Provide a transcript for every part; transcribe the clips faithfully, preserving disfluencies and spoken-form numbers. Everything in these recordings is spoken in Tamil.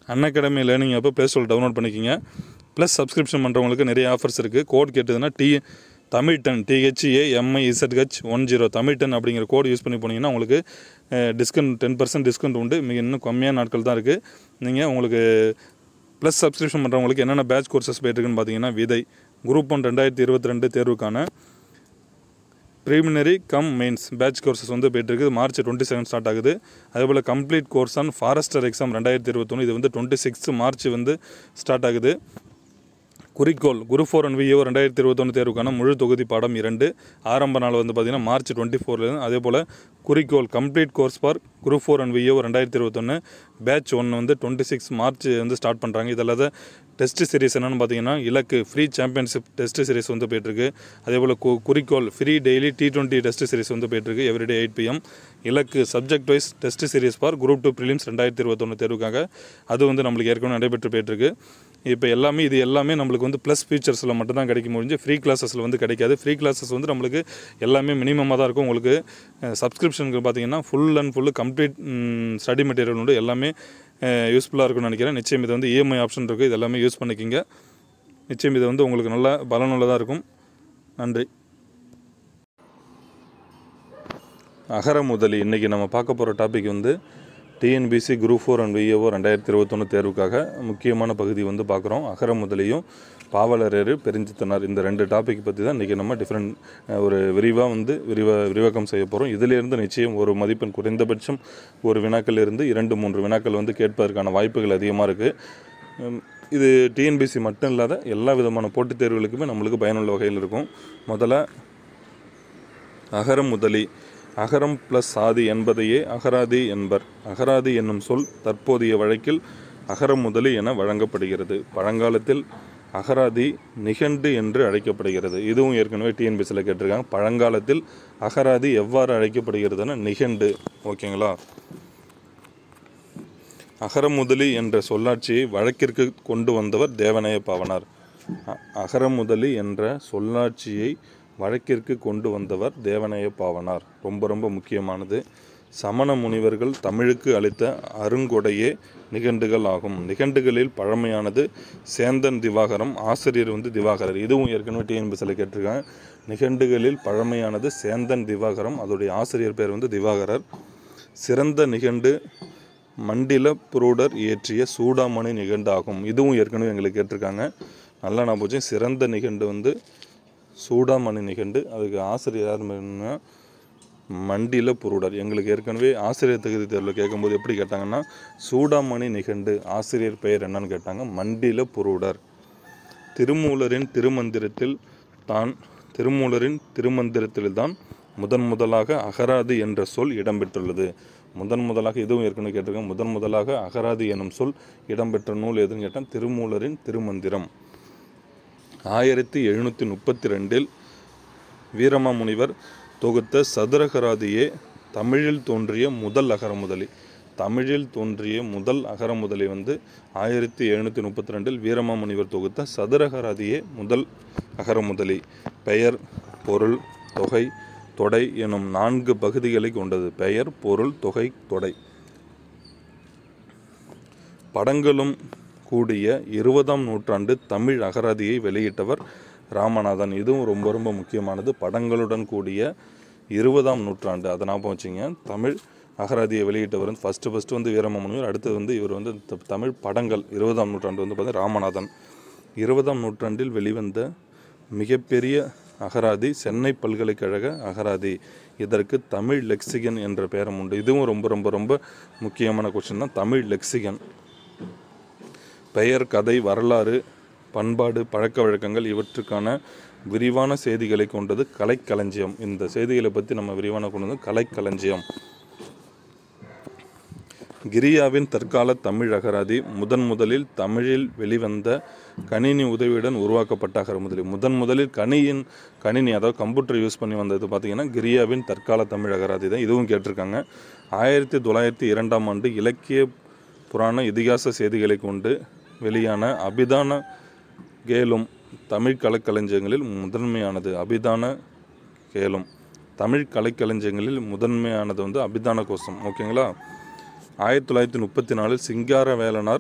அன்அகாடமி லேர்னிங் ஆப்பை ப்ளே ஸ்டோரில் டவுன்லோட் பண்ணிக்கிங்க. ப்ளஸ் சப்ஸ்கிரிப்ஷன் பண்ணுறவங்களுக்கு நிறைய ஆஃபர்ஸ் இருக்குது. கோட் கேட்டதுன்னா T Tamil ten DHA MIZH one zero Tamil ten அப்படிங்கிற கோடு யூஸ் பண்ணி போனீங்கன்னா உங்களுக்கு டிஸ்கவுண்ட் டென் பர்சன்ட் டிஸ்கவுண்ட் உண்டு. மிக இன்னும் கம்மியான நாட்கள் தான் இருக்குது. நீங்கள் உங்களுக்கு ப்ளஸ் சப்ஸ்கிரிப்ஷன் பண்ணுறவங்களுக்கு என்னென்ன பேட்ச் கோர்சஸ் போய்ட்டுருக்குன்னு பார்த்தீங்கன்னா, விதை குரூப் ஒன் ரெண்டாயிரத்தி இருபத்தி ரெண்டு தேர்வுக்கான preliminary cum mains batch courses வந்து போய்ட்டுருக்கு. மார்ச் டுவெண்ட்டி செவன் ஸ்டார்ட் ஆகுது. அதேபோல் complete course on forester exam ரெண்டாயிரத்தி இருபத்தொன்று இது வந்து டுவெண்ட்டி சிக்ஸ் மார்ச் வந்து ஸ்டார்ட் ஆகுது. குறிக்கோள் குரூப் ஃபோர் அண்ட் விஏஓ ரெண்டாயிரத்தி இருபத்தொன்று தேர்வுக்கான முழு தொகுதி பாடம் இரண்டு ஆரம்ப நாள் வந்து பார்த்திங்கன்னா மார்ச் டுவெண்ட்டி ஃபோர்லேருந்து. அதே போல் குறிக்கோள் complete course for group four and VAO ரெண்டாயிரத்தி இருபத்தொன்று பேட்ச் ஒன்று வந்து டுவெண்ட்டி சிக்ஸ் மார்ச் வந்து ஸ்டார்ட் பண்ணுறாங்க. இதெல்லாம் டெஸ்ட் சீரிஸ் என்னென்னு பார்த்தீங்கன்னா, இலக்கு ஃப்ரீ சாம்பியன்ஷிப் டெஸ்ட் சீரிஸ் வந்து போய்ட்டுருக்கு. அதே போல் கு குறிக்கோள் free daily T twenty test series வந்து போய்ட்டுருக்கு எவ்ரிடே எயிட் பிஎம். இலக்கு subject wise test series for group two prelims ரெண்டாயிரத்தி இருபத்தொன்று தேர்வுக்காக அது வந்து நம்மளுக்கு ஏற்கனவே நடைபெற்று போய்ட்டுருக்கு. இப்போ எல்லாமே இது எல்லாமே நம்மளுக்கு வந்து ப்ளஸ் ஃபீச்சர்ஸில் மட்டும் தான் கிடைக்க முடிஞ்சு, ஃப்ரீ கிளாஸஸில் வந்து கிடைக்காது. ஃப்ரீ கிளாஸஸ் வந்து நம்மளுக்கு எல்லாமே மினிமமாக தான் இருக்கும். உங்களுக்கு சப்ஸ்கிரிப்ஷனுக்கு பார்த்தீங்கன்னா full and full complete study material உண்டு. எல்லாமே யூஸ்ஃபுல்லாக இருக்கும்னு நினைக்கிறேன். நிச்சயம் இது வந்து இஎம்ஐ ஆப்ஷன் இருக்குது. இது எல்லாமே யூஸ் பண்ணிக்கிங்க. நிச்சயம் இது வந்து உங்களுக்கு நல்ல பலனுள்ளதாக இருக்கும். நன்றி. அகர முதலி இன்றைக்கி நம்ம பார்க்க போகிற டாபிக் வந்து TNPSC group four and VAO ரெண்டாயிரத்தி இருபத்தொன்று தேர்வுக்காக முக்கியமான பகுதி வந்து பார்க்குறோம். அகர முதலியும் பாவலரேறு பெருஞ்சித்தனார் இந்த ரெண்டு டாபிக் பற்றி தான் இன்றைக்கி நம்ம டிஃப்ரெண்ட் ஒரு விரிவாக வந்து விரிவா விரிவாக்கம் செய்ய போகிறோம். இதிலிருந்து நிச்சயம் ஒரு மதிப்பெண் குறைந்தபட்சம் ஒரு வினாக்கள் இருந்து இரண்டு மூன்று வினாக்கள் வந்து கேட்பதற்கான வாய்ப்புகள் அதிகமாக இருக்குது. இது டிஎன்பிசி மட்டும் இல்லாத எல்லா விதமான போட்டித் தேர்வுகளுக்குமே நம்மளுக்கு பயனுள்ள வகையில் இருக்கும். முதல்ல அகர முதலி அகரம் ப்ளஸ் ஆதி என்பதையே அகராதி என்பர். அகராதி என்னும் சொல் தற்போதைய வழக்கில் அகர முதலி என வழங்கப்படுகிறது. பழங்காலத்தில் அகராதி நிகண்டு என்று அழைக்கப்படுகிறது. இதுவும் ஏற்கனவே டிஎன்பிசியில் கேட்டிருக்காங்க. பழங்காலத்தில் அகராதி எவ்வாறு அழைக்கப்படுகிறதுனா நிகண்டு. ஓகேங்களா? அகர முதலி என்ற சொல்லாட்சியை வழக்கிற்கு கொண்டு வந்தவர் தேவநேய பாவனார். அகர முதலி என்ற சொல்லாட்சியை வழக்கிற்கு கொண்டு வந்தவர் தேவநேய பாவனார். ரொம்ப ரொம்ப முக்கியமானது. சமண முனிவர்கள் தமிழுக்கு அளித்த அருங்கொடையே நிகண்டுகள் ஆகும். நிகண்டுகளில் பழமையானது சேந்தன் திவாகரம். ஆசிரியர் வந்து திவாகரர். இதுவும் ஏற்கனவே டிஎன்பிசியில் கேட்டிருக்காங்க. நிகண்டுகளில் பழமையானது சேந்தன் திவாகரம். அதோடைய ஆசிரியர் பேர் வந்து திவாகரர். சிறந்த நிகண்டு மண்டில புரூடர் இயற்றிய சூடாமணி நிகண்டு ஆகும். இதுவும் ஏற்கனவே எங்களுக்கு கேட்டிருக்காங்க. நல்லா நான் போச்சு. சிறந்த நிகண்டு வந்து சூடாமணி நிகண்டு. அதுக்கு ஆசிரியர் யாருன்னா மண்டில புரூடர். எங்களுக்கு ஏற்கனவே ஆசிரியர் தகுதி தேர்வில் கேட்கும்போது எப்படி கேட்டாங்கன்னா, சூடாமணி நிகண்டு ஆசிரியர் பெயர் என்னன்னு கேட்டாங்க. மண்டில புரூடர். திருமூலரின் திருமந்திரத்தில் தான் திருமூலரின் திருமந்திரத்தில் தான் முதன் முதலாக அகராதி என்ற சொல் இடம்பெற்றுள்ளது. முதன் முதலாக இதுவும் ஏற்கனவே கேட்டிருக்கேன். முதன் முதலாக அகராதி எனும் சொல் இடம்பெற்ற நூல் எதுன்னு கேட்டால் திருமூலரின் திருமந்திரம். ஆயிரத்தி எழுநூற்றி முப்பத்தி ரெண்டில் வீரமாமுனிவர் தொகுத்த சதுரகராதியே தமிழில் தோன்றிய முதல் அகரமுதலி. தமிழில் தோன்றிய முதல் அகரமுதலி வந்து ஆயிரத்தி எழுநூற்றி முப்பத்தி ரெண்டில் வீரமாமுனிவர் தொகுத்த சதுரகராதியே முதல் அகரமுதலி. பெயர், பொருள், தொகை, தொடை எனும் நான்கு பகுதிகளை கொண்டது. பெயர், பொருள், தொகை, தொடை. படங்களும் கூடிய இருபதாம் நூற்றாண்டு தமிழ் அகராதியை வெளியிட்டவர் ராமநாதன். இதுவும் ரொம்ப ரொம்ப முக்கியமானது. படங்களுடன் கூடிய இருபதாம் நூற்றாண்டு அதை ஞாபகம் வச்சுங்க. தமிழ் அகராதியை வெளியிட்டவர் வந்து ஃபஸ்ட்டு ஃபஸ்ட்டு வந்து வீரமாமுனிவர். அடுத்தது வந்து இவர் வந்து தமிழ் படங்கள் இருபதாம் நூற்றாண்டு வந்து பார்த்தீங்கன்னா ராமநாதன். இருபதாம் நூற்றாண்டில் வெளிவந்த மிகப்பெரிய அகராதி சென்னை பல்கலைக்கழக அகராதி. இதற்கு தமிழ் லெக்சிகன் என்ற பெயரும் உண்டு. இதுவும் ரொம்ப ரொம்ப ரொம்ப முக்கியமான கொஸ்டின் தான். தமிழ் லெக்சிகன். பெயர், கதை, வரலாறு, பண்பாடு, பழக்க வழக்கங்கள் இவற்றுக்கான விரிவான செய்திகளை கொண்டது கலைக்களஞ்சியம். இந்த செய்திகளை பற்றி நம்ம விரிவான கொண்டது கலைக்களஞ்சியம். கிரியாவின் தற்கால தமிழ் அகராதி முதன் முதலில் தமிழில் வெளிவந்த கணினி உதவியுடன் உருவாக்கப்பட்ட அகரமுதலி. முதன் முதலில் கணியின் கணினி அதாவது கம்ப்யூட்டர் யூஸ் பண்ணி வந்தது பார்த்திங்கன்னா கிரியாவின் தற்கால தமிழ் அகராதி தான். இதுவும் கேட்டிருக்காங்க. ஆயிரத்தி தொள்ளாயிரத்தி இரண்டாம் ஆண்டு இலக்கிய புராண இதிகாச செய்திகளை கொண்டு வெளியான அபிதான கேலும் தமிழ் கலைக்களஞ்சியங்களில் முதன்மையானது. அபிதான கேலும் தமிழ் கலைக்களஞ்சியங்களில் முதன்மையானது வந்து அபிதான கோஷம். ஓகேங்களா? ஆயிரத்தி தொள்ளாயிரத்தி முப்பத்தி நாலில் சிங்கார வேலனார்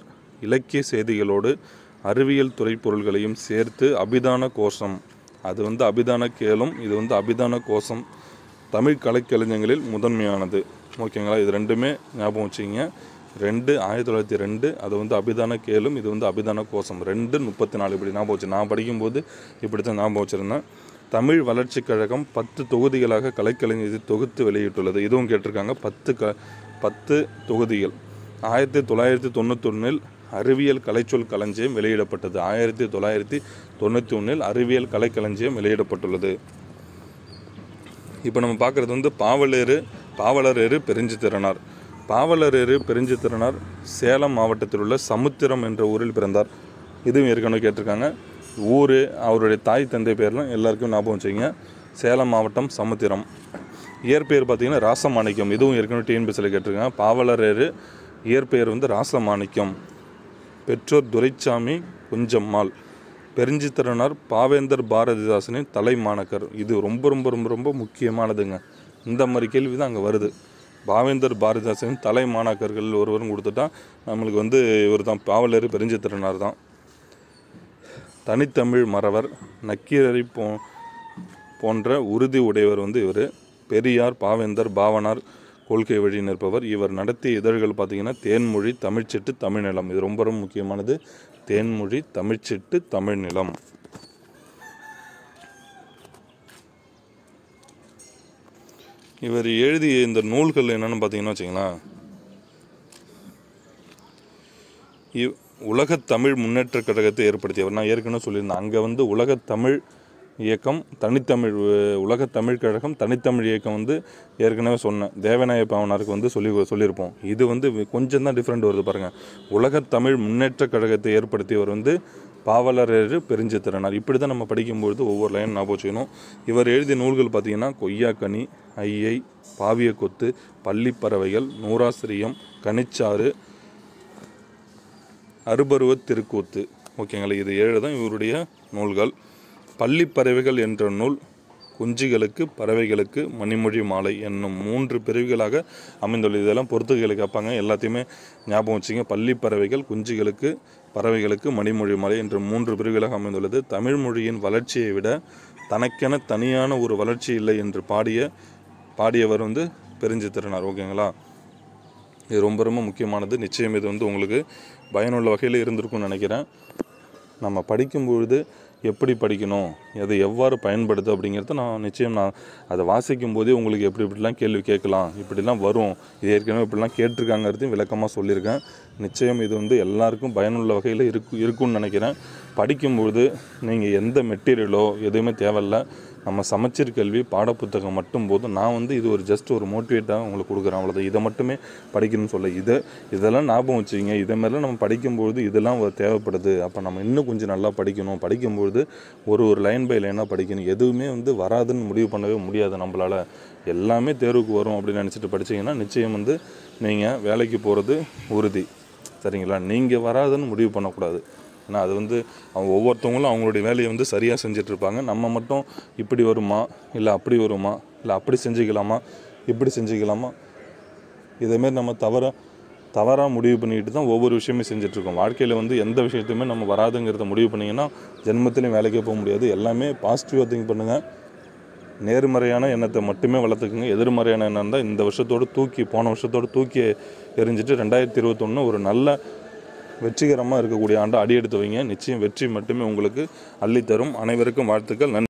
இலக்கிய செய்திகளோடு அறிவியல் துறை பொருள்களையும் சேர்த்து அபிதான கோஷம், அது வந்து அபிதான கேளும், இது வந்து அபிதான கோஷம் தமிழ் கலைக்கலைஞர்களில் முதன்மையானது. ஓகேங்களா, இது ரெண்டுமே ஞாபகம் வச்சுக்கிங்க. ரெண்டு ஆயிரத்தி தொள்ளாயிரத்தி ரெண்டு அது வந்து அபிதான கேளும், இது வந்து அபிதான கோஷம். ரெண்டு முப்பத்தி நாலு இப்படி ஞாபகம் வச்சு, நான் படிக்கும்போது இப்படி தான் ஞாபகம் வச்சுருந்தேன். தமிழ் வளர்ச்சி கழகம் பத்து தொகுதிகளாக கலைக்கலைஞர் தொகுத்து வெளியிட்டுள்ளது. இதுவும் கேட்டிருக்காங்க. பத்து க பத்து தொகுதிகள். ஆயிரத்தி தொள்ளாயிரத்தி தொண்ணூற்றி ஒன்றில் அறிவியல் கலைச்சொல் களஞ்சியம் வெளியிடப்பட்டது. ஆயிரத்தி தொள்ளாயிரத்தி தொண்ணூற்றி ஒன்றில் அறிவியல் கலைக்களஞ்சியம் வெளியிடப்பட்டுள்ளது. இப்போ நம்ம பார்க்குறது வந்து பாவலரேறு பாவலரேறு பெருஞ்சித்திரனார். பாவலரேறு பெருஞ்சித்திரனார் சேலம் மாவட்டத்தில் உள்ள சமுத்திரம் என்ற ஊரில் பிறந்தார். இதுவும் ஏற்கனவே கேட்டிருக்காங்க. ஊர், அவருடைய தாய் தந்தை பேர்லாம் எல்லாருக்கும் ஞாபகம் வச்சுக்கிங்க. சேலம் மாவட்டம் சமுத்திரம். இயற்பெயர் பார்த்திங்கன்னா ராசமாணிக்கம். இதுவும் ஏற்கனவே டிஎன்பிஎஸ்சியில் கேட்டிருக்காங்க. பாவலரேறு இயற்பெயர் வந்து ராசமாணிக்கம். பெற்றோர் துரைச்சாமி குஞ்சம்மாள். பெருஞ்சித்திரனார் பாவேந்தர் பாரதிதாசனின் தலை மாணக்கர். இது ரொம்ப ரொம்ப ரொம்ப ரொம்ப முக்கியமானதுங்க. இந்த மாதிரி கேள்வி தான் அங்கே வருது. பாவேந்தர் பாரதிதாசனின் தலை மாணாக்கர்கள் ஒருவரும் கொடுத்துட்டா நம்மளுக்கு வந்து இவர் தான், பாவலரேறு பெருஞ்சித்திரனார் தான். தனித்தமிழ் மறவர், நக்கீரரை போ போன்ற உறுதி உடையவர் வந்து இவர். பெரியார், பாவேந்தர், பாவனார் கொள்கை வழி நிற்பவர். இவர் நடத்திய இதழ்கள் பார்த்திங்கன்னா தேன்மொழி, தமிழ்ச்சிட்டு, தமிழ்நிலம். இது ரொம்ப ரொம்ப முக்கியமானது. தேன்மொழி, தமிழ்ச்சிட்டு, தமிழ்நிலம். இவர் எழுதிய இந்த நூல்கள் என்னென்னு பார்த்தீங்கன்னா வச்சிங்களேன், இவ் உலகத் தமிழ் முன்னேற்ற கழகத்தை ஏற்படுத்தியவர். நான் ஏற்கனவே சொல்லியிருந்தேன். அங்கே வந்து உலகத்தமிழ் இயக்கம், தனித்தமிழ் உலகத் தமிழ் கழகம், தனித்தமிழ் இயக்கம் வந்து ஏற்கனவே சொன்னேன். தேவநாய பாவனாருக்கு வந்து சொல்லி சொல்லியிருப்போம். இது வந்து கொஞ்சம் தான் டிஃப்ரெண்ட் வருது பாருங்கள். உலகத் தமிழ் முன்னேற்ற கழகத்தை ஏற்படுத்தியவர் வந்து பாவலரேறு பெருஞ்சித்திரனார். இப்படி தான் நம்ம படிக்கும்பொழுது ஒவ்வொரு லைன் ஞாபகம் வச்சுக்கணும். இவர் எழுதிய நூல்கள் பார்த்திங்கன்னா கொய்யாக்கனி, ஐயை, பாவிய கொத்து, பள்ளிப்பறவைகள், நூறாசிரியம், கனிச்சாறு, அறுபருவ திருக்கூத்து. ஓகேங்களா, இது ஏழு தான் இவருடைய நூல்கள். பள்ளிப்பறவைகள் என்ற நூல் குஞ்சுகளுக்கு, பறவைகளுக்கு, மணிமொழி மாலை என்னும் மூன்று பிரிவுகளாக அமைந்துள்ளது. இதெல்லாம் பொறுத்துகளை கேட்பாங்க, எல்லாத்தையுமே ஞாபகம் வச்சுங்க. பள்ளிப்பறவைகள், குஞ்சுகளுக்கு, பறவைகளுக்கு, மணிமொழி மாலை என்ற மூன்று பிரிவுகளாக அமைந்துள்ளது. தமிழ் மொழியின் வளர்ச்சியை விட தனக்கென தனியான ஒரு வளர்ச்சி இல்லை என்று பாடிய பாடியவர் வந்து பெருஞ்சித்திரனார். ஓகேங்களா, இது ரொம்ப ரொம்ப முக்கியமானது. நிச்சயம் இது வந்து உங்களுக்கு பயனுள்ள வகையில் இருந்திருக்கும்னு நினைக்கிறேன். நம்ம படிக்கும்பொழுது எப்படி படிக்கணும், அதை எவ்வாறு பயன்படுது அப்படிங்கிறத நான் நிச்சயம் நான் அதை வாசிக்கும் போதே உங்களுக்கு எப்படி இப்படிலாம் கேள்வி கேட்கலாம், இப்படிலாம் வரும், இது ஏற்கனவே இப்படிலாம் கேட்டிருக்காங்கிறதையும் விளக்கமாக சொல்லியிருக்கேன். நிச்சயம் இது வந்து எல்லாருக்கும் பயனுள்ள வகையில் இருக்கு இருக்கும்னு நினைக்கிறேன். படிக்கும்பொழுது நீங்கள் எந்த மெட்டீரியலோ எதுவுமே தேவையில்லை. நம்ம சமச்சீர் கல்வி பாடப்புத்தகம் மட்டும் போதும். நான் வந்து இது ஒரு ஜஸ்ட் ஒரு மோட்டிவேட்டாக உங்களுக்கு கொடுக்குறேன், அவ்வளோதான். இதை மட்டுமே படிக்கணும்னு சொல்ல, இதை இதெல்லாம் ஞாபகம் வச்சுக்கிங்க. இதே மாதிரிலாம் நம்ம படிக்கும்பொழுது இதெல்லாம் தேவைப்படுது. அப்போ நம்ம இன்னும் கொஞ்சம் நல்லா படிக்கணும். படிக்கும்பொழுது ஒரு ஒரு லைன் பை லைனாக படிக்கணும். எதுவுமே வந்து வராதுன்னு முடிவு பண்ணவே முடியாது நம்மளால். எல்லாமே தேர்வுக்கு வரும் அப்படின்னு நினச்சிட்டு படிச்சிங்கன்னா நிச்சயம் வந்து நீங்கள் வேலைக்கு போகிறது உறுதி. சரிங்களா, நீங்கள் வராதுன்னு முடிவு பண்ணக்கூடாது. ஏன்னா அது வந்து அவங்க ஒவ்வொருத்தவங்களும் அவங்களுடைய வேலையை வந்து சரியாக செஞ்சிட்ருப்பாங்க. நம்ம மட்டும் இப்படி வருமா, இல்லை அப்படி வருமா, இல்லை அப்படி செஞ்சுக்கலாமா, இப்படி செஞ்சுக்கலாமா, இதேமாரி நம்ம தவறாக தவறாக முடிவு பண்ணிக்கிட்டு தான் ஒவ்வொரு விஷயமே செஞ்சிட்ருக்கோம். வாழ்க்கையில் வந்து எந்த விஷயத்தையுமே நம்ம வராதுங்கிறத முடிவு பண்ணிங்கன்னா ஜென்மத்திலையும் வேலைக்கே போக முடியாது. எல்லாமே பாசிட்டிவாக திங்க் பண்ணுங்கள். நேர்மறையான எண்ணத்தை மட்டுமே வளர்த்துக்குங்க. எதிர்மறையான எண்ணம் தான் இந்த வருஷத்தோடு தூக்கி போன வருஷத்தோடு தூக்கி எரிஞ்சிட்டு ரெண்டாயிரத்தி இருபத்தொன்று ஒரு நல்ல வெற்றிகரமாக இருக்கக்கூடிய ஆண்டு அடி எடுத்து வைங்க. நிச்சயம் வெற்றி மட்டுமே உங்களுக்கு அள்ளித்தரும். அனைவருக்கும் வாழ்த்துக்கள். நன்றி.